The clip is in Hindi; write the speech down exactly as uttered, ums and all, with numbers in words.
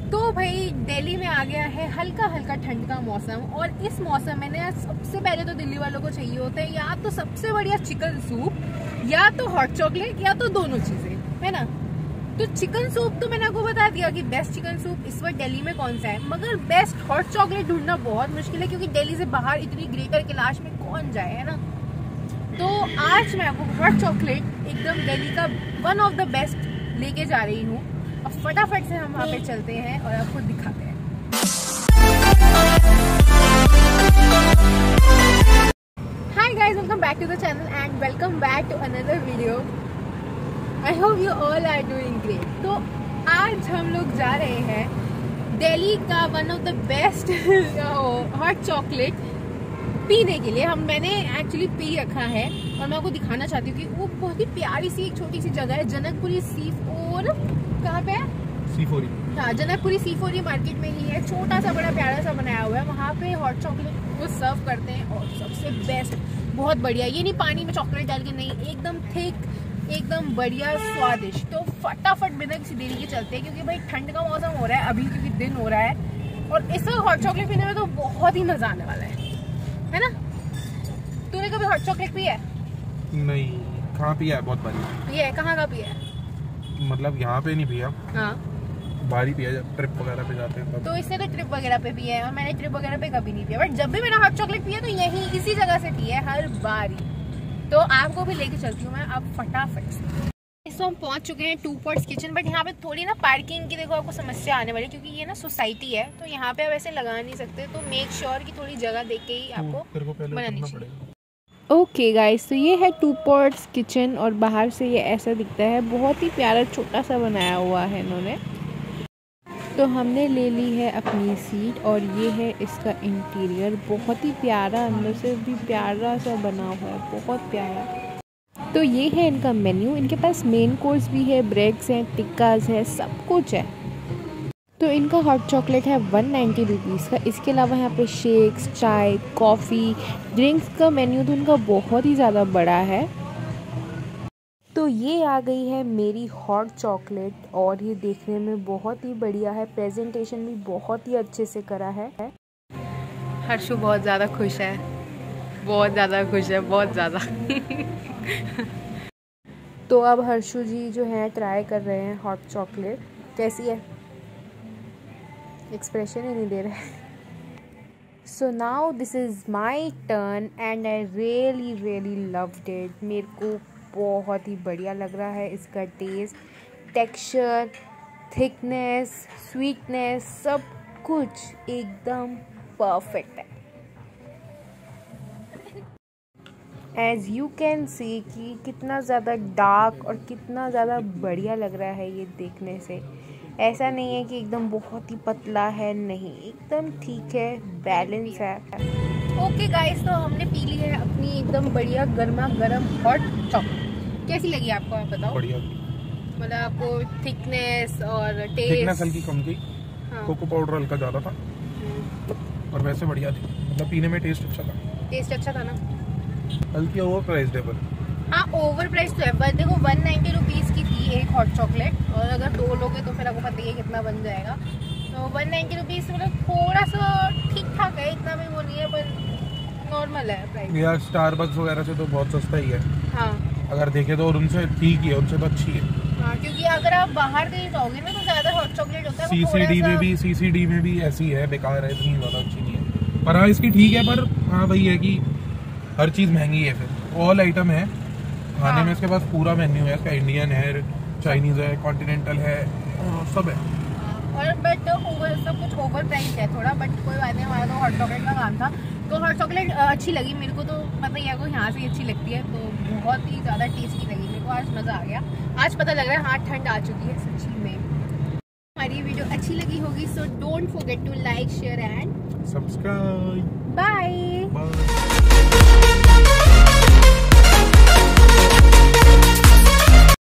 तो भाई दिल्ली में आ गया है हल्का हल्का ठंड का मौसम, और इस मौसम में ना सबसे पहले तो दिल्ली वालों को चाहिए होता है या तो सबसे बढ़िया चिकन सूप, या तो हॉट चॉकलेट, या तो दोनों चीजें, है ना। तो चिकन सूप तो मैंने आपको बता दिया कि बेस्ट चिकन सूप इस वक्त दिल्ली में कौन सा है, मगर बेस्ट हॉट चॉकलेट ढूंढना बहुत मुश्किल है, क्योंकि दिल्ली से बाहर इतनी ग्रेटर कैलाश में कौन जाए, है ना। तो आज मैं आपको हॉट चॉकलेट एकदम दिल्ली का वन ऑफ द बेस्ट लेके जा रही हूँ। अब फटाफट से हम वहाँ पे चलते हैं और आपको दिखाते हैं। Hi guys, welcome back to the channel and welcome back to another video. I hope you all are doing great. तो आज हम लोग जा रहे हैं दिल्ली का one of the best hot chocolate पीने के लिए। हम मैंने एक्चुअली पी रखा है और मैं आपको दिखाना चाहती हूँ कि वो बहुत ही प्यारी सी एक छोटी सी जगह है, जनकपुरी सी फोर। कहाँ पे है? C four. हाँ, जनकपुरी सी फोर मार्केट में ही है। छोटा सा बड़ा प्यारा सा बनाया हुआ है। वहाँ पे हॉट चॉकलेट वो सर्व करते हैं और सबसे बेस्ट, बहुत बढ़िया। ये नहीं पानी में चॉकलेट डाल के, नहीं, एकदम थिक, एकदम बढ़िया स्वादिष्ट। तो फटाफट बिना किसी देरी के चलते हैं, क्योंकि भाई ठंड का मौसम हो रहा है अभी, क्योंकि दिन हो रहा है, और इस वक्त हॉट चॉकलेट पीने में तो बहुत ही मजा आने वाला है, है ना। तूने कभी हॉट चॉकलेट पिया है? नहीं, कहाँ पिया है? बहुत बारी। ये कहाँ का पिया है? मतलब यहाँ पे नहीं पिया। हाँ, बारी पिया जब ट्रिप वगैरह पे जाते हैं तब। तो इसने तो ट्रिप वगैरह पे पिया है और मैंने ट्रिप वगैरह पे कभी नहीं पिया, बट जब भी मैंने हॉट चॉकलेट पिया तो यही इसी जगह से पिया है हर बारी। तो आपको भी लेके चलती हूँ मैं अब फटाफट से। इस हम पहुंच चुके हैं टू पॉट्स किचन, बट यहाँ पे थोड़ी ना पार्किंग की देखो आपको समस्या आने वाली, क्योंकि ये ना सोसाइटी है, तो यहाँ पे आप ऐसे लगा नहीं सकते। तो मेक श्योर की थोड़ी जगह देख के ही आपको बनानी चाहिए। ओके गाइस, तो ये है टू पॉट्स किचन और बाहर से ये ऐसा दिखता है। बहुत ही प्यारा छोटा सा बनाया हुआ है इन्होंने। तो हमने ले ली है अपनी सीट और ये है इसका इंटीरियर। बहुत ही प्यारा, अंदर से भी प्यारा सा बना हुआ है, बहुत प्यारा। तो ये है इनका मेन्यू। इनके पास मेन कोर्स भी है, ब्रेड्स हैं, टिक्काज है, सब कुछ है। तो इनका हॉट चॉकलेट है वन नाइन्टी रुपीज़ का। इसके अलावा यहाँ पे शेक्स, चाय, कॉफ़ी, ड्रिंक्स का मेन्यू तो इनका बहुत ही ज़्यादा बड़ा है। तो ये आ गई है मेरी हॉट चॉकलेट, और ये देखने में बहुत ही बढ़िया है। प्रेजेंटेशन भी बहुत ही अच्छे से करा है। हर्षु बहुत ज़्यादा खुश है, बहुत ज़्यादा खुश है, बहुत ज़्यादा। तो अब हर्षु जी जो है ट्राई कर रहे हैं हॉट चॉकलेट। कैसी है? एक्सप्रेशन ही नहीं दे रहे। So now this is my turn and I really really loved it. मेरे को बहुत ही बढ़िया लग रहा है इसका टेस्ट, टेक्सचर, थिकनेस, स्वीटनेस, सब कुछ एकदम परफेक्ट है। एज यू कैन सी कि कितना ज़्यादा डार्क और कितना ज़्यादा बढ़िया लग रहा है ये देखने से। ऐसा नहीं है कि एकदम बहुत ही पतला है, नहीं, एकदम ठीक है, बैलेंस है। ओके गाइस, तो हमने पी ली है अपनी एकदम बढ़िया गर्मा गर्म हॉट चॉकलेट। कैसी लगी आपको, आप बताओ? बढ़िया। मतलब आपको थिकनेस और टेस्ट? थिकनेस हल्की कम थी। हाँ। कोको पाउडर हल्का ज़्यादा था और वैसे बढ़िया थी। मतलब पीने में टेस्ट अच्छा था। टेस्ट अच्छा था ना? हल्की ओवर प्राइस्ड है पर। हाँ, ओवर प्राइस तो है, पर देखो वन नाइन्टी रुपीज़ की थी एक हॉट चॉकलेट, और अगर दो लोगे तो फिर आपको पता ही है कितना बन जाएगा। तो वन नाइन्टी रुपीज़ मतलब थोड़ा सा ठीक ठाक है, इतना भी वो नहीं है, पर नॉर्मल है प्राइस। यार स्टारबक्स वगैरह से तो बहुत सस्ता ही है। हाँ, अगर देखे तो, और उनसे ठीक ही है, उनसे तो अच्छी है। हाँ, क्योंकि अगर आप बाहर कहीं जाओगे ना तो ज़्यादा हॉट चॉकलेट होता है। सीसीडी में भी सीसीडी में भी ऐसी है, बेकार है, इतनी ज़्यादा अच्छी नहीं है। पर हाँ, इसकी ठीक है, पर हाँ वही है कि हर चीज़ महंगी है। फिर ऑल आइटम है खाने हाँ। में इसके पास पूरा मेन्यू है इसका। इंडियन है, चाइनीज़ है, कॉन्टिनेंटल है, सब है। और बट ओवर सब कुछ ओवर प्राइस है थोड़ा, बट कोई बात नहीं, हमारा तो हॉट चॉकलेट का काम था। तो हॉट चॉकलेट अच्छी लगी मेरे को, तो पता ही है को यहाँ से अच्छी लगती है, तो बहुत ही ज़्यादा टेस्टी लगी मेरे को। आज मज़ा आ गया, आज पता लग रहा है हाँ ठंड आ चुकी है सच्ची में। हमारी वीडियो अच्छी लगी होगी, so don't forget to like, share and subscribe. Bye.